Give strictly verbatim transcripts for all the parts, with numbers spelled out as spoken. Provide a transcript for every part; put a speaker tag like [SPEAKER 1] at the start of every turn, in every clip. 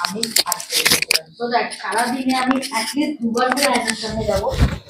[SPEAKER 1] আমি থাকতে so that সারাদিনে আমি অ্যাটলিস্ট দুবার করে আয়নার সামনে যাবো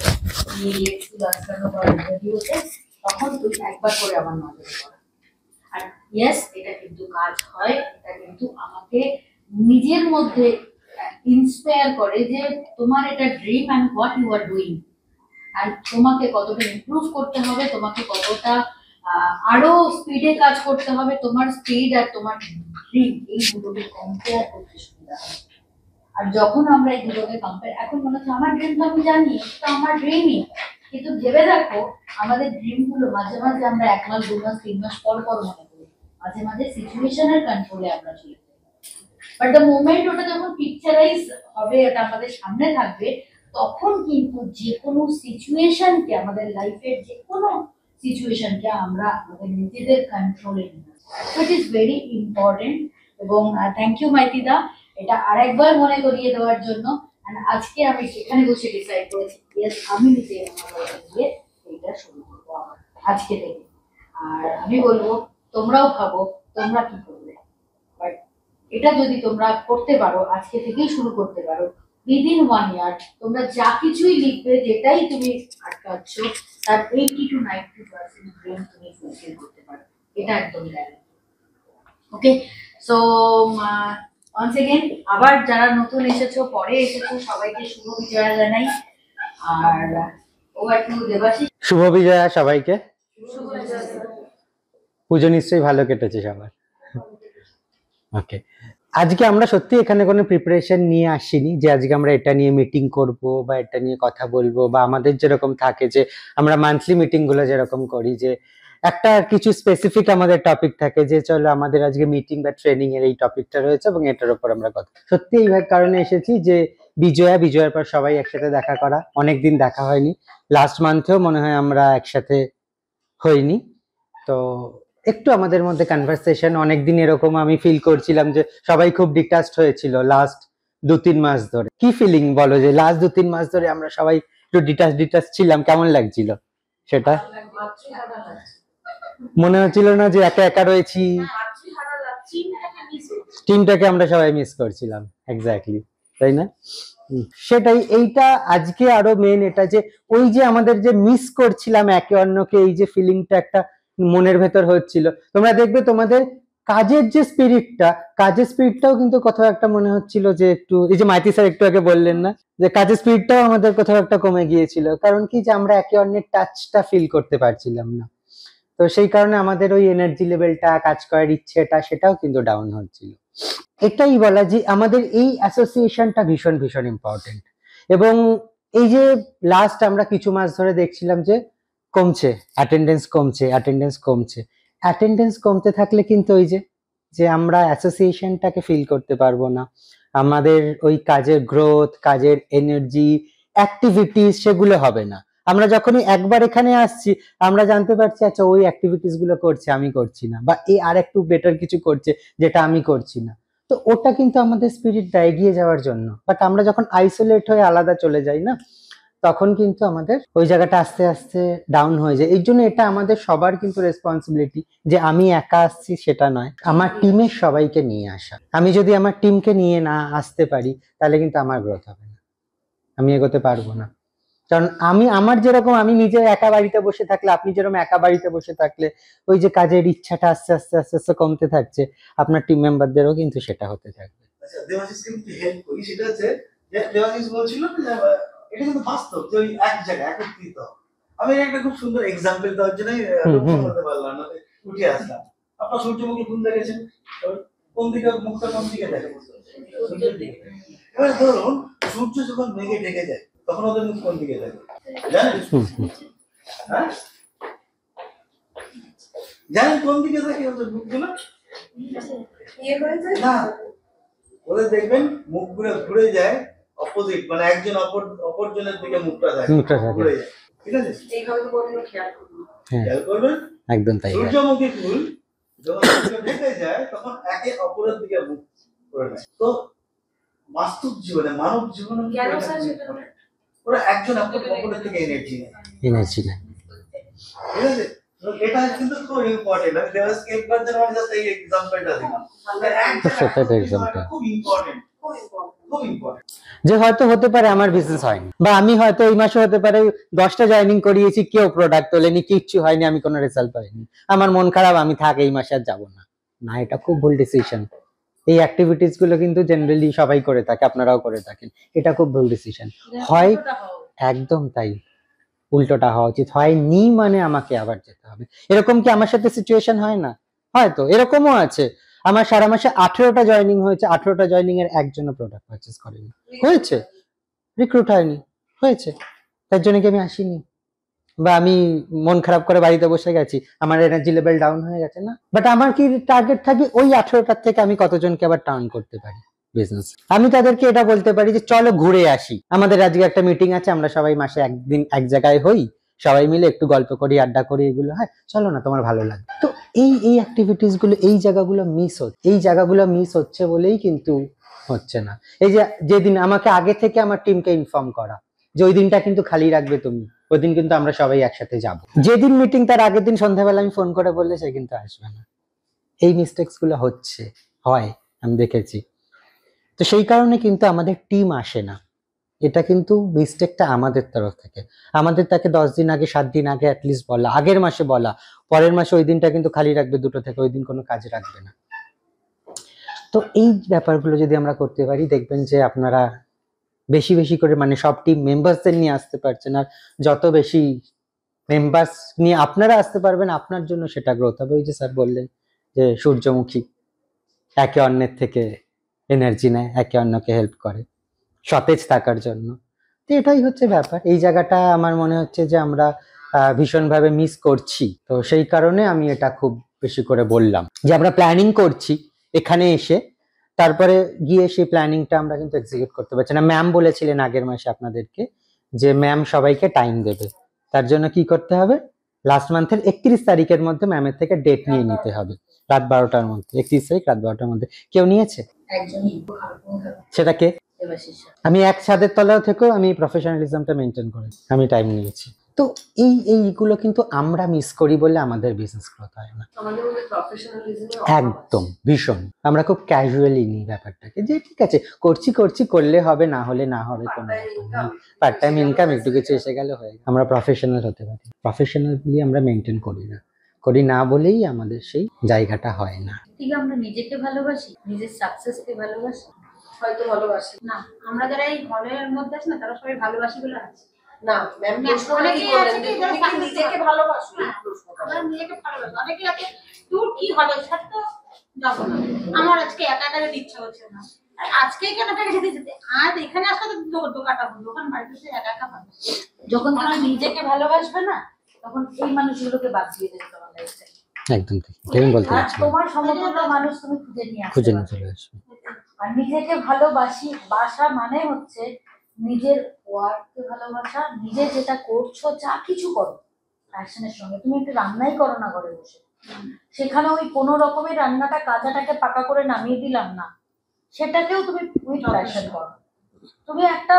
[SPEAKER 1] ভিডিওতে, তখন তুই একবার করে আমার নজরে পড়া। আর ইয়েস, এটা কিন্তু কাজ হয়, এটা কিন্তু আমাকে নিজের মধ্যে ইন্সপায়ার করে যে তোমার এটা dream and what you are doing, and তোমাকে কতটা ইমপ্রুভ করতে হবে, তোমাকে কতটা আরো স্পিডে কাজ করতে হবে, তোমার স্পিড আর তোমার ড্রিম এই দুটোকে কম্পেয়ার করতে সুবিধা হয়। আর যখন আমরা এই দুটোকে কম্পেয়ার, এখন মনে হচ্ছে আমার ড্রিম তো আমি জানি, তো আমার ড্রিমই, কিন্তু ভেবে দেখো আমাদের ড্রিম গুলো মাঝে মাঝে আমরা এক মাস দু মাস তিন মাস পর পর মনে করি, মাঝে মাঝে সিচুয়েশনের কন্ট্রোলে আমরা চলে যাই। বাট দ্য মোমেন্ট ওটা যখন পিকচারাইজ হবে, এটা আমাদের সামনে থাকবে, তখন কিন্তু যে কোনো সিচুয়েশনকে, আমাদের লাইফের যে কোনো সিচুয়েশনকে আমরা আমাদের নিজেদের কন্ট্রোলে নিয়ে আসবো। It is very important. এবং থ্যাংক ইউ মাইতিদা, এটা আরেকবার মনে করিয়ে দেওয়ার জন্য। আজকে আমি সেখানে বসে ডিসাইড করেছি ইয়েস, আমি নিজে গিয়ে এইটা শুরু করবো আমার আজকে থেকে। আর আমি বলবো তোমরাও ভাবো তোমরা কি করবে, বাট এটা যদি তোমরা করতে পারো, আজকে থেকেই শুরু করতে পারো, উইদিন ওয়ান ইয়ার তোমরা যা কিছুই লিখবে, যেটাই তুমি আটকাচ্ছ, তার eighty two ninety percent dream তুমি ফুলফিল করতে পারো, এটা একদম guarantee. Okay, so once again আবার যারা নতুন এসেছো, পরে এসেছো, সবাইকে শুভ বিজয়া জানাই। আর ওভার টু দেবাশিস।
[SPEAKER 2] শুভ বিজয়া সবাইকে। পুজো নিশ্চয়ই ভালো কেটেছে সবার। ওকে, আজকে আমরা সত্যি এখানে কোনো প্রিপারেশন নিয়ে আসিনি যে আজকে আমরা এটা নিয়ে মিটিং করব বা এটা নিয়ে কথা বলবো, বা আমাদের যেরকম থাকে যে আমরা মান্থলি মিটিং গুলো যেরকম করি যে একটা কিছু স্পেসিফিক আমাদের টপিক থাকে যে চলো আমাদের আজকে মিটিং বা ট্রেনিং এর এই টপিকটা রয়েছে এবং এটার উপর আমরা কথা। সত্যি এই কারণে এসেছি যে বিজয়া, বিজয়ার পর সবাই একসাথে দেখা করা, অনেকদিন দেখা হয়নি, লাস্ট মান্থেও মনে হয় আমরা একসাথে হইনি, তো একটু আমাদের মধ্যে কনভারসেশন অনেকদিন এরকম আমি ফিল করছিলাম যে সবাই খুব ডিটাচড হয়েছিল লাস্ট দু তিন মাস ধরে। কি ফিলিং বলো যে লাস্ট দু তিন মাস ধরে আমরা সবাই একটু ডিটাচ ডিটাচ ছিলাম, কেমন লাগছিল সেটা? মনে হচ্ছিল না যে একা একা রয়েছি, টিমটাকে আমরা সবাই মিস করছিলাম। এক্স্যাক্টলি, তাই না? সেটাই, এইটা আজকে আরো মেন এটা যে ওই যে আমাদের যে মিস করছিলাম একে অন্যকে, এই যে ফিলিংটা একটা মনের ভেতর হচ্ছিল। তোমরা দেখবে তোমাদের কাজের যে স্পিরিটটা, কাজের স্পিরিটটাও কিন্তু কোথাও একটা মনে হচ্ছিল যে একটু, এই যে মাইতি স্যার একটু আগে বললেন না যে কাজের স্পিরিটটাও আমাদের কোথাও একটা কমে গিয়েছিল, কারণ কি যে আমরা একে অন্যের টাচটা ফিল করতে পারছিলাম না। তো সেই কারণে আমাদের ওই এনার্জি লেভেলটা, কাজ করার ইচ্ছেটা, সেটাও কিন্তু ডাউন হচ্ছিল। এটাই বলা যে আমাদের এই অ্যাসোসিয়েশনটা ভীষণ ভীষণ ইম্পর্টেন্ট। এবং এই যে লাস্ট আমরা কিছু মাস ধরে দেখছিলাম যে কমছে অ্যাটেন্ডেন্স, কমছে অ্যাটেন্ডেন্স কমছে অ্যাটেন্ডেন্স কমতে থাকলে কিন্তু ওই যে যে আমরা অ্যাসোসিয়েশনটাকে ফিল করতে পারবো না, আমাদের ওই কাজের গ্রোথ, কাজের এনার্জি, অ্যাক্টিভিটিস সেগুলো হবে না। আমরা যখনই একবার এখানে আসছি আমরা জানতে পারছি আচ্ছা ওই অ্যাক্টিভিটিস গুলো করছে, আমি করছি না, বা এই আর একটু বেটার কিছু করছে যেটা আমি করছি না। তো ওটা কিন্তু আমাদের স্পিরিটটা এগিয়ে যাওয়ার জন্য। বাট আমরা যখন আইসোলেট হয়ে আলাদা চলে যাই না, তখন কিন্তু আমাদের ওই জায়গাটা আস্তে আস্তে ডাউন হয়ে যায়। এই জন্য এটা আমাদের সবার কিন্তু রেসপন্সিবিলিটি যে আমি একা আসছি সেটা নয়, আমার টিমের সবাইকে নিয়ে আসা। আমি যদি আমার টিমকে নিয়ে না আসতে পারি তাহলে কিন্তু আমার গ্রোথ হবে না, আমি এগোতে পারবো না। কারণ আমি আমার যেরকম আমি নিজে একা বাড়িতে বসে থাকলে, আপনি যেরকম একা বাড়িতে বসে থাকলে ওই যে কাজের ইচ্ছাটা আস্তে আস্তে আস্তে আস্তে কমতে থাকছে, আপনার টিম মেম্বারদেরও কিন্তু সেটা হতে থাকবে।
[SPEAKER 3] আচ্ছা, দেবাশিসকে একটু হেল্প করি, সেটা হচ্ছে যে দেবাশিস বলছিল যে এটা কিন্তু বাস্তব যে ওই এক জায়গায় একত্রিত। আমি একটা খুব সুন্দর এক্সাম্পল দেওয়ার জন্য বলতে পারলাম না, উঠে আসলাম। আপনার সূর্যমুখী ফুল দেখেছেন, কোন দিকে মুখটা কোন দিকে দেখে? এবার ধরুন সূর্য যখন মেঘে ঢেকে যায় তখন ওদের মুখ কোন দিকে থাকে জানেন? হ্যাঁ জানেন কোন দিকে থাকে ওদের মুখগুলো? না, ওদের দেখবেন মুখগুলো ঘুরে যায় অপোজিট, মানে একজন অপর অপরজনের দিকে মুখটা থাকে, ঘুরে যায়। ঠিক আছে, এইভাবে বললে খেয়াল করবেন, খেয়াল করবেন
[SPEAKER 2] একদম তাই।
[SPEAKER 3] সূর্যমুখী ফুল যখন ঢেকে যায় তখন একে অপরের দিকে মুখ করে নেয়। তো বাস্তব জীবনে, মানব জীবনে ওরা একজন অপরের থেকে এনার্জি নেয়,
[SPEAKER 2] এনার্জি নেয়।
[SPEAKER 3] ঠিক আছে, এটা কিন্তু খুব ইম্পর্টেন্ট। আমি দেবাশিসকে একবার যেন আমি জাস্ট এই এক্সাম্পলটা দিলাম, সেটা এক্সাম্পল খুব ইম্পর্টেন্ট, খুব খুব ইম্পর্টেন্ট।
[SPEAKER 2] যে হয়তো হতে পারে আমার বিজনেস হয়নি, বা আমি হয়তো এই মাসে হতে পারে দশটা জয়েনিং করিয়েছি, কেউ প্রোডাক্ট তোলেনি, কিচ্ছু হয়নি, আমি কোনো রেজাল্ট পাইনি, আমার মন খারাপ, আমি থাক এই মাসে আর যাবো না। না, এটা খুব ভুল ডিসিশন। এই অ্যাক্টিভিটিস গুলো কিন্তু জেনারেলি সবাই করে থাকে, আপনারাও করে থাকেন, এটা খুব ভুল ডিসিশন। হয় একদম তাই, উল্টোটা হওয়া উচিত। হয় নি মানে আমাকে আবার যেতে হবে। এরকম কি আমার সাথে সিচুয়েশন হয় না? হয়তো এরকমও আছে, আমার সারা মাসে আঠেরোটা জয়েনিং হয়েছে, আঠেরোটা জয়েনিং এর একজনও প্রোডাক্ট পারচেস করেনি, হয়েছে, রিক্রুট হয়নি, হয়েছে, তার জন্য কি আমি আসিনি, বা আমি মন খারাপ করে বাড়িতে বসে গেছি, আমার এনার্জি লেভেল ডাউন হয়ে গেছে না। বাট আমার কি টার্গেট থাকবে ওই আঠেরোটার থেকে আমি কতজনকে আবার টার্ন করতে পারি বিজনেস। আমি তাদেরকে এটা বলতে পারি যে চলো ঘুরে আসি, আমাদের আজকে একটা মিটিং আছে, আমরা সবাই মাসে একদিন এক জায়গায় হই, সবাই মিলে একটু গল্প করি, আড্ডা করি, এগুলো হয়, চলো না তোমার ভালো লাগে। তো এই এই অ্যাক্টিভিটিস গুলো, এই জায়গাগুলো মিস হচ্ছে, এই জায়গাগুলো মিস হচ্ছে বলেই কিন্তু হচ্ছে না। এই যে যেদিন আমাকে আগে থেকে আমার টিমকে ইনফর্ম করা যে ওই দিনটা কিন্তু খালি রাখবে তুমি, ওই দিন কিন্তু আমরা সবাই একসাথে যাব, যেদিন মিটিং তার আগের দিন সন্ধ্যাবেলা আমি ফোন করে বললে সে কিন্তু আসবে না। এই মিস্টেক্স গুলো হচ্ছে, হয়, আমি দেখেছি। তো সেই কারণে কিন্তু আমাদের টিম আসে না, এটা কিন্তু মিস্টেকটা আমাদের তরফ থেকে। আমাদের তাকে দশ দিন আগে, সাত দিন আগে অ্যাটলিস্ট বলা, আগের মাসে বলা, পরের মাসে ওই দিনটা কিন্তু খালি রাখবে দুটো থেকে, ওই দিন কোনো কাজে রাখবে না। তো এই ব্যাপারগুলো যদি আমরা করতে পারি, দেখবেন যে আপনারা বেশি বেশি করে, মানে সব টিম মেম্বারসদের নিয়ে আসতে পারছেন, আর যত বেশি মেম্বার্স নিয়ে আপনারা আসতে পারবেন, আপনার জন্য সেটা গ্রোথ হবে। ওই যে স্যার বললেন যে সূর্যমুখী একে অন্যের থেকে এনার্জি নেয়, একে অন্যকে হেল্প করে সতেজ থাকার জন্য। তো এটাই হচ্ছে ব্যাপার। এই জায়গাটা আমার মনে হচ্ছে যে আমরা ভীষণভাবে মিস করছি। তো সেই কারণে আমি এটা খুব বেশি করে বললাম যে আমরা প্ল্যানিং করছি এখানে এসে, তারপরে গিয়ে সেই প্ল্যানিংটা আমরা কিন্তু এক্সিকিউট করতে পারছি না। ম্যাম বলেছিলেন আগের মাসে আপনাদেরকে যে ম্যাম সবাইকে টাইম দেবে, তার জন্য কি করতে হবে, লাস্ট মান্থের একত্রিশ তারিখের মধ্যে ম্যামের থেকে ডেট নিয়ে নিতে হবে, রাত বারোটার মধ্যে, একত্রিশ তারিখ রাত বারোটার মধ্যে। কেউ নিয়েছে? সেটাকে আমি এক ছাদের তলাও থেকেও আমি প্রফেশনালিজমটা মেনটেন করি, আমি টাইম নিয়েছি। তো এই এইগুলো কিন্তু আমরা মিস করি বলে আমাদের বিজনেস গ্রোথ হয় না। একদম ভীষণ, আমরা খুব ক্যাজুয়ালি নিই ব্যাপারটাকে, যে ঠিক আছে করছি করছি, করলে হবে, না হলে না হবে, কোনো পার্ট টাইম ইনকাম একটু কিছু এসে গেলে হয়ে গেল। আমরা প্রফেশনাল হতে পারি, প্রফেশনালি আমরা মেনটেন করি না, করি না বলেই আমাদের সেই জায়গাটা হয় না।
[SPEAKER 1] ঠিক, আমরা নিজেকে ভালোবাসি, নিজের সাকসেসকে ভালোবাসি, হয়তো ভালোবাসি না। আমরা যারা এই ঘরের মধ্যে আছি না, তারা সবাই ভালোবাসি বলে আছে না। ম্যাম অনেকেই আছে কি নিজেকে ভালোবাসি, আমরা নিজেকে ভালোবাসি, অনেকেই আছে তোর কি হবে স্যার, তো যাবো না, আমার আজকে একা একা যেতে ইচ্ছা হচ্ছে না, আজকে কেন ফেলে যেতে যেতে আজ এখানে আসলে তো দোকানটা দোকান বাড়িতে একা একা ভালো। যখন তুমি নিজেকে ভালোবাসবে না, তখন এই মানুষগুলোকে বাদ দিয়ে দেবে তোমার লাইফে।
[SPEAKER 2] একদম ঠিক, আমি বলতে চাচ্ছি
[SPEAKER 1] তোমার সমতুল্য মানুষ তুমি খুঁজে নিয়ে আসবে,
[SPEAKER 2] খুঁজে নিয়ে চলে আসবে।
[SPEAKER 1] আর নিজেকে ভালোবাসি বাসা মানে হচ্ছে নিজের ওয়ার্ককে ভালোবাসা, নিজে যেটা করছো, যা কিছু করো প্যাশনের সঙ্গে। তুমি একটু রান্নাই করো না ঘরে বসে, সেখানে ওই কোনো রকমের রান্নাটা কাজাটাকে পাকা করে নামিয়ে দিলাম না, সেটাকেও তুমি উইথ প্যাশন করো। তুমি একটা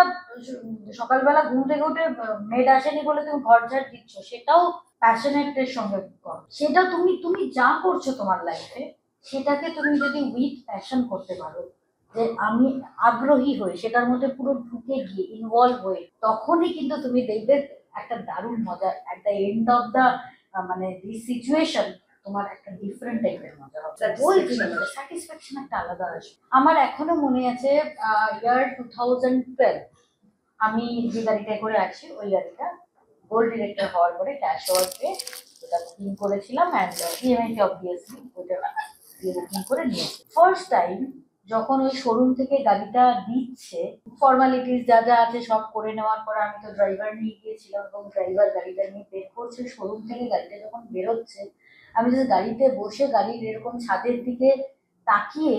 [SPEAKER 1] সকালবেলা ঘুম থেকে উঠে মেড আসেনি বলে তুমি ঘর ঝাড় দিচ্ছ, সেটাও প্যাশনেটের সঙ্গে করো। সেটা তুমি তুমি যা করছো তোমার লাইফে, সেটাকে তুমি যদি উইথ প্যাশন করতে পারো, যে আমি আগ্রহী হই সেটার মধ্যে পুরো ঢুকে গিয়ে ইনভলভ হয়ে, তখনই কিন্তু তুমি দেখবে একটা দারুণ মজা, at the end of the মানে দিস সিচুয়েশন তোমার একটা ডিফারেন্ট টাইপের মজা হবে, ওই জিনিসটা স্যাটিসফ্যাকশন একটা আলাদা আসবে। আমার এখনো মনে আছে ইয়ার টু থাউজেন্ড টুয়েলভ আমি যে গাড়িটা করে আছি, ওই গাড়িটা গোল্ড ডিরেক্টর হওয়ার পরে ক্যাশ হওয়ার পরে ওটা বুকিং করেছিলাম, অ্যান্ড ইএমআই কে অবভিয়াসলি ওটা বুকিং করে নিয়েছি। ফার্স্ট টাইম যখন ওই শোরুম থেকে গাড়িটা দিচ্ছে, ফর্মালিটিস যা যা আছে সব করে নেওয়ার পর, আমি তো ড্রাইভার নিয়ে গিয়েছিলাম এবং ড্রাইভার গাড়িটা নিয়ে বের করছে শোরুম থেকে, গাড়িটা যখন বেরোচ্ছে, আমি যদি গাড়িতে বসে গাড়ির এরকম ছাদের দিকে তাকিয়ে,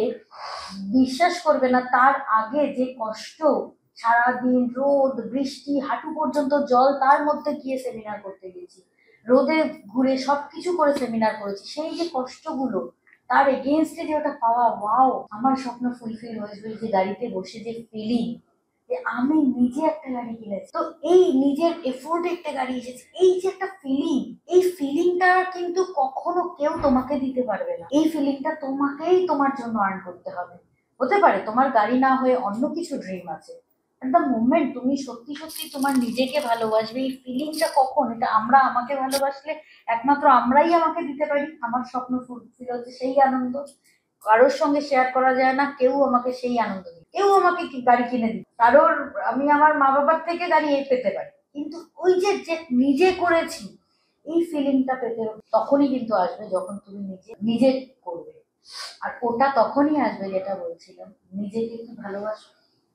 [SPEAKER 1] বিশ্বাস করবে না তার আগে যে কষ্ট, সারাদিন রোদ বৃষ্টি হাঁটু পর্যন্ত জল, তার মধ্যে গিয়ে সেমিনার করতে গেছি, রোদে ঘুরে সবকিছু করে সেমিনার করেছি, সেই যে কষ্টগুলো তার এগেইনস্টে যে ওটা পাওয়া, ওয়াও, আমার স্বপ্ন ফুলফিল হয়েছিল। যে গাড়িতে বসে যে ফিলিং, যে আমি নিজে একটা গাড়ি কিনেছি, তো এই নিজের এফোর্টে একটা গাড়ি এসেছে, এই যে একটা ফিলিং, এই ফিলিংটা কিন্তু কখনো কেউ তোমাকে দিতে পারবে না, এই ফিলিংটা তোমাকেই তোমার জন্য আর্ন করতে হবে। হতে পারে তোমার গাড়ি না হয়ে অন্য কিছু ড্রিম আছে। এট দ্য মোমেন্ট তুমি সত্যি সত্যি তোমার নিজেকে ভালোবাসবে, এই ফিলিংটা কখন, এটা আমরা আমাকে ভালোবাসলে একমাত্র আমরাই আমাকে দিতে পারি। আমার স্বপ্ন ফুলফিল হচ্ছে সেই আনন্দ কারোর সঙ্গে শেয়ার করা যায় না, কেউ আমাকে সেই আনন্দ দিই, কেউ আমাকে কি গাড়ি কিনে দিই, কারোর আমি আমার মা বাবার থেকে গাড়ি এই পেতে পারি, কিন্তু ওই যে যে নিজে করেছি এই ফিলিংটা পেতে তখনই কিন্তু আসবে যখন তুমি নিজে নিজে করবে। আর ওটা তখনই আসবে যেটা বলছিলাম, নিজেকে কি ভালোবাসো।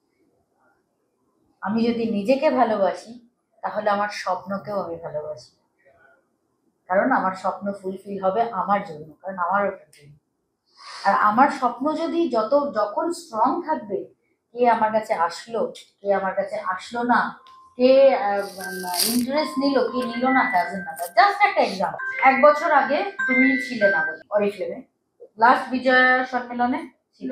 [SPEAKER 1] আমি যদি নিজেকে ভালোবাসি তাহলে আমার স্বপ্নকেও আমি ভালোবাসি, কারণ আমার স্বপ্ন ফুলফিল হবে আমার জন্য, কারণ আমার ওটা ড্রিম। আর আমার স্বপ্ন যদি যত যখন স্ট্রং থাকবে, কে আমার কাছে আসলো কে আমার কাছে আসলো না, কে ইন্টারেস্ট নিল কে নিল না, ডাজেন্ট ম্যাটার। জাস্ট একটা এক্সাম্পল, এক বছর আগে তুমি ছিলে না বলে অরিফ্লেমে, লাস্ট বিজয় সম্মেলনে ছিল,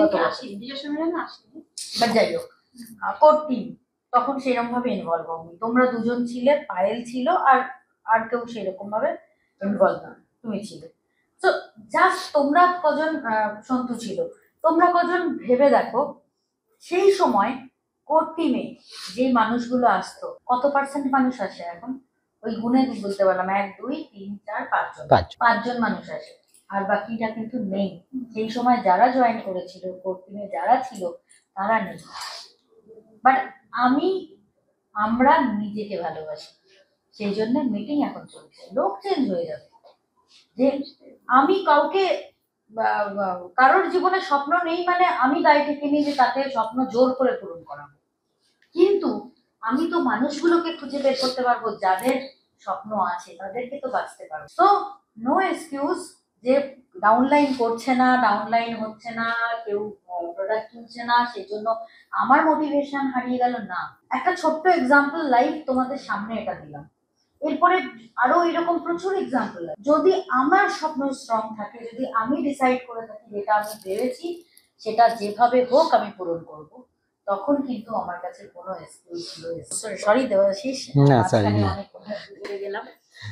[SPEAKER 1] বাট যাই হোক কোর টিম তখন সেরকম ভাবে ইনভলভ হওনি, তোমরা দুজন ছিলে, পায়েল ছিল আর আর কেউ সেরকম ভাবে ইনভলভ না, তুমি ছিলে। তো জাস্ট তোমরা কজন, সন্তু ছিল, তোমরা কজন ভেবে দেখো সেই সময় কোর টিমে যে মানুষগুলো আসতো, কত পার্সেন্ট মানুষ আসে এখন, ওই গুণে বলতে পারলাম এক দুই তিন চার পাঁচজন, পাঁচজন মানুষ আসে, আর বাকিটা কিন্তু নেই। সেই সময় যারা জয়েন করেছিল কোর টিমে যারা ছিল তারা নেই। বাট আমি আমরা নিজেকে ভালোবাসি, সেই জন্য মিটিং এখন চলছে, লোক চেঞ্জ হয়ে যাবে। যে আমি কাউকে কারোর জীবনে স্বপ্ন নেই মানে আমি দায় থেকে নিই যে তাকে স্বপ্ন জোর করে পূরণ করাবো, কিন্তু আমি তো মানুষগুলোকে খুঁজে বের করতে পারবো যাদের স্বপ্ন আছে, তাদেরকে তো বাঁচতে পারবো। তো নো এক্সকিউজ যে ডাউনলাইন করছে না, ডাউনলাইন হচ্ছে না, কেউ প্রোডাক্ট কিনছে না, সেই জন্য আমার মোটিভেশন হারিয়ে গেল না। একটা ছোট্ট এক্সাম্পল লাইভ তোমাদের সামনে এটা দিলাম, এরপরে আরো এরকম প্রচুর এক্সাম্পল। যদি আমার স্বপ্ন স্ট্রং থাকে, যদি আমি ডিসাইড করে থাকি যেটা আমি ভেবেছি সেটা যেভাবে হোক আমি পূরণ করব, তখন কিন্তু আমার কাছে কোনো এক্সকিউজ ছিল। সরি দেবাশিস,
[SPEAKER 2] না সরি না,
[SPEAKER 1] অনেক কথা বলে গেলাম।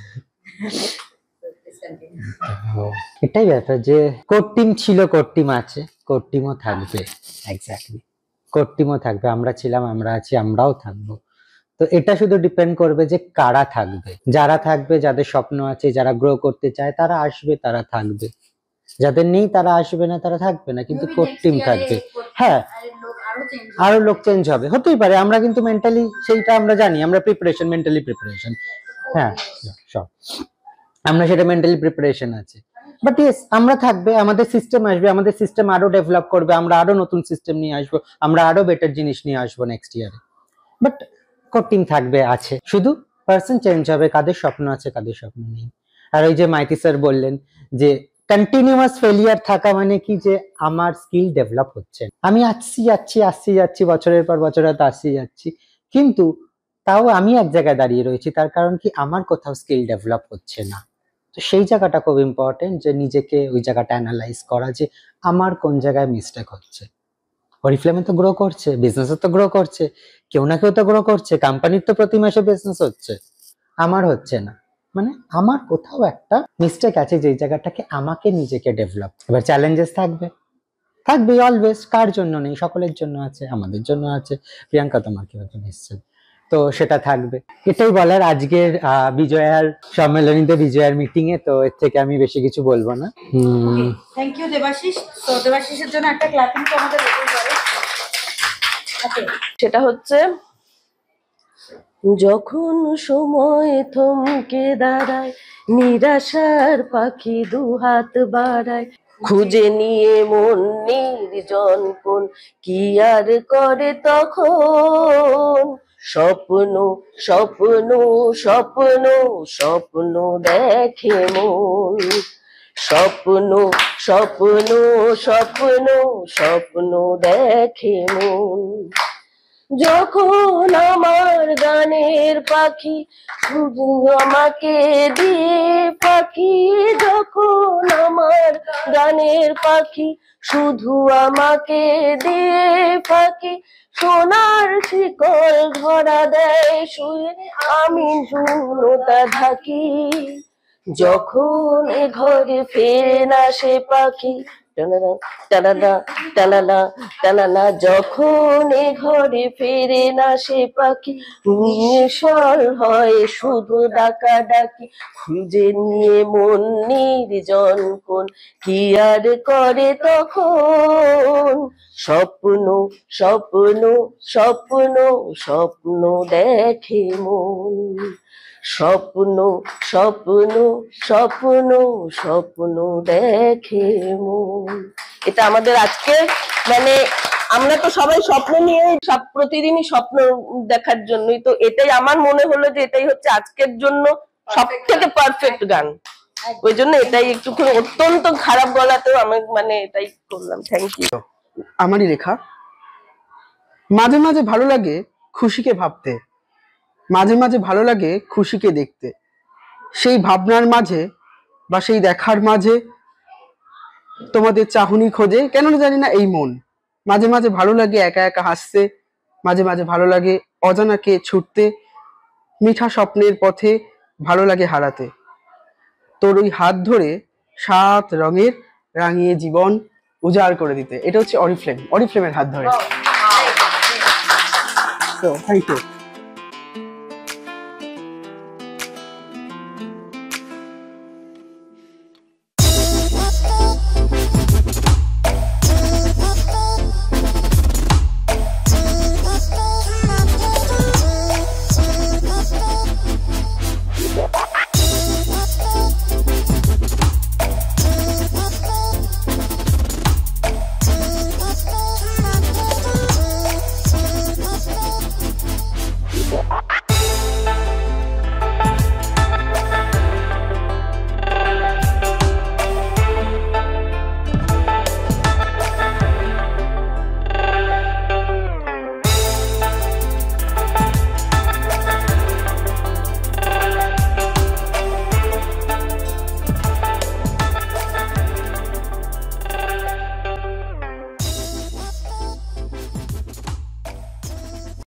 [SPEAKER 2] এটাই ব্যাপার যে কোর টিম ছিল, কোর টিম আছে, কোর টিমও থাকবে। এক্স্যাক্টলি, কোর টিমও থাকবে, আমরা ছিলাম, আমরা আছি, আমরাও থাকবো। তো এটা শুধু ডিপেন্ড করবে যে কারা থাকবে। যারা থাকবে, যাদের স্বপ্ন আছে, যারা গ্রো করতে চায় তারা আসবে, তারা থাকবে। যাদের নেই তারা আসবে না, তারা থাকবে না, কিন্তু কোর টিম থাকবে। হ্যাঁ, আরো লোক চেঞ্জ হবে, হতেই পারে। আমরা কিন্তু মেন্টালি সেইটা আমরা জানি, আমরা প্রিপারেশন, মেন্টালি প্রিপারেশন, হ্যাঁ সব আমরা সেটা মেন্টালি প্রিপারেশন আছে। বাট ইয়েস, আমরা থাকবে, আমাদের সিস্টেম আসবে, আমাদের সিস্টেম আরো ডেভেলপ করবে, আমরা আরো নতুন সিস্টেম নিয়ে আসবো, আমরা আরো বেটার জিনিস নিয়ে আসবো নেক্সট ইয়ারে। বাট কোর টিম থাকবে, আছে, শুধু পার্সন চেঞ্জ হবে, কাদের স্বপ্ন আছে কাদের স্বপ্ন নেই। আর ওই যে মাইতি স্যার বললেন যে কন্টিনিউয়াস ফেলিয়ার থাকা মানে কি, যে আমার স্কিল ডেভেলপ হচ্ছে, আমি আসছি যাচ্ছি আসছি যাচ্ছি বছরের পর বছর হয়তো আসছি যাচ্ছি, কিন্তু তাও আমি এক জায়গায় দাঁড়িয়ে রয়েছি, তার কারণ কি আমার কোথাও স্কিল ডেভেলপ হচ্ছে না। তো সেই জায়গাটা খুব ইম্পর্টেন্ট, যে নিজেকে ওই জায়গাটা অ্যানালাইজ করা, যে আমার কোন জায়গায় মিস্টেক হচ্ছে। অরিফ্লেমে তো গ্রো করছে, বিজনেসে তো গ্রো করছে, কেউ না কেউ তো গ্রো করছে, কোম্পানির তো প্রতি মাসে বিজনেস হচ্ছে, আমার হচ্ছে না, মানে আমার কোথাও একটা মিস্টেক আছে, যেই জায়গাটাকে আমাকে নিজেকে ডেভেলপ। এবার চ্যালেঞ্জেস থাকবে, থাকবে অলওয়েজ, কার জন্য নেই, সকলের জন্য আছে, আমাদের জন্য আছে। প্রিয়াঙ্কা তোমার কি জন্য এসেছে, তো সেটা থাকবে। এটাই বলার আজকের বিজয়ার সম্মেলনীতে, বিজয়ার মিটিং এ। তো এর থেকে আমি বেশি কিছু বলবো না।
[SPEAKER 1] Thank you Debashish. তো দেবাশিসের জন্য একটা ক্ল্যাপিং তো আমাদের হতেই পারে। ওকে,
[SPEAKER 4] সেটা হচ্ছে, যখন সময় থমকে দাঁড়ায়, নিরাশার পাখি দুহাত বাড়ায়, খুঁজে নিয়ে মন নির্জন কোন, কি আর করে তখন, স্বপ্ন স্বপ্ন স্বপ্ন স্বপ্ন দেখে মন, স্বপ্ন স্বপ্ন স্বপ্ন স্বপ্ন দেখে মন। যখন আমার গানের পাখি শুধু আমাকে দিয়ে পাখি, যখন আমার গানের পাখি শুধু আমাকে দিয়ে পাখি, সোনার শিকল ধরা দেয় শুয়ে, আমি শূন্যতা থাকি। যখন এ ঘরে ফেরে না সে পাখি, টানানা টানানা টানানা টানানা যখন এ ঘরে ফেরে না সে পাখি নিঃস্বর হয় শুধু ডাকা ডাকি খুঁজে নিয়ে মন নির্জন কোন কি আর করে তখন স্বপ্ন স্বপ্ন স্বপ্ন স্বপ্ন দেখে মন স্বপ্ন স্বপ্ন স্বপ্ন স্বপ্ন দেখে মন। এটা আমাদের আজকে মানে আমরা তো সবাই স্বপ্ন নিয়ে সব প্রতিদিনই স্বপ্ন দেখার জন্যই, তো এটাই আমার মনে হলো যে এটাই হচ্ছে আজকের জন্য সব থেকে পারফেক্ট গান। ওই জন্য এটাই একটু অত্যন্ত খারাপ গলাতেও আমি মানে এটাই করলাম। Thank you.
[SPEAKER 5] আমারই লেখা। মাঝে মাঝে ভালো লাগে খুশিকে ভাবতে, মাঝে মাঝে ভালো লাগে খুশিকে দেখতে, সেই ভাবনার মাঝে বা সেই দেখার মাঝে তোমাদের চাহনি খোঁজে কেন জানি না এই মন। মাঝে মাঝে ভালো লাগে একা একা হাসতে, মাঝে মাঝে ভালো লাগে অজানাকে ছুটতে, মিঠা স্বপ্নের পথে ভালো লাগে হারাতে, তোর ওই হাত ধরে সাত রঙের রাঙিয়ে জীবন উজাড় করে দিতে। এটা হচ্ছে অরিফ্লেম, অরিফ্লেমের হাত ধরে। তো থ্যাংক ইউ।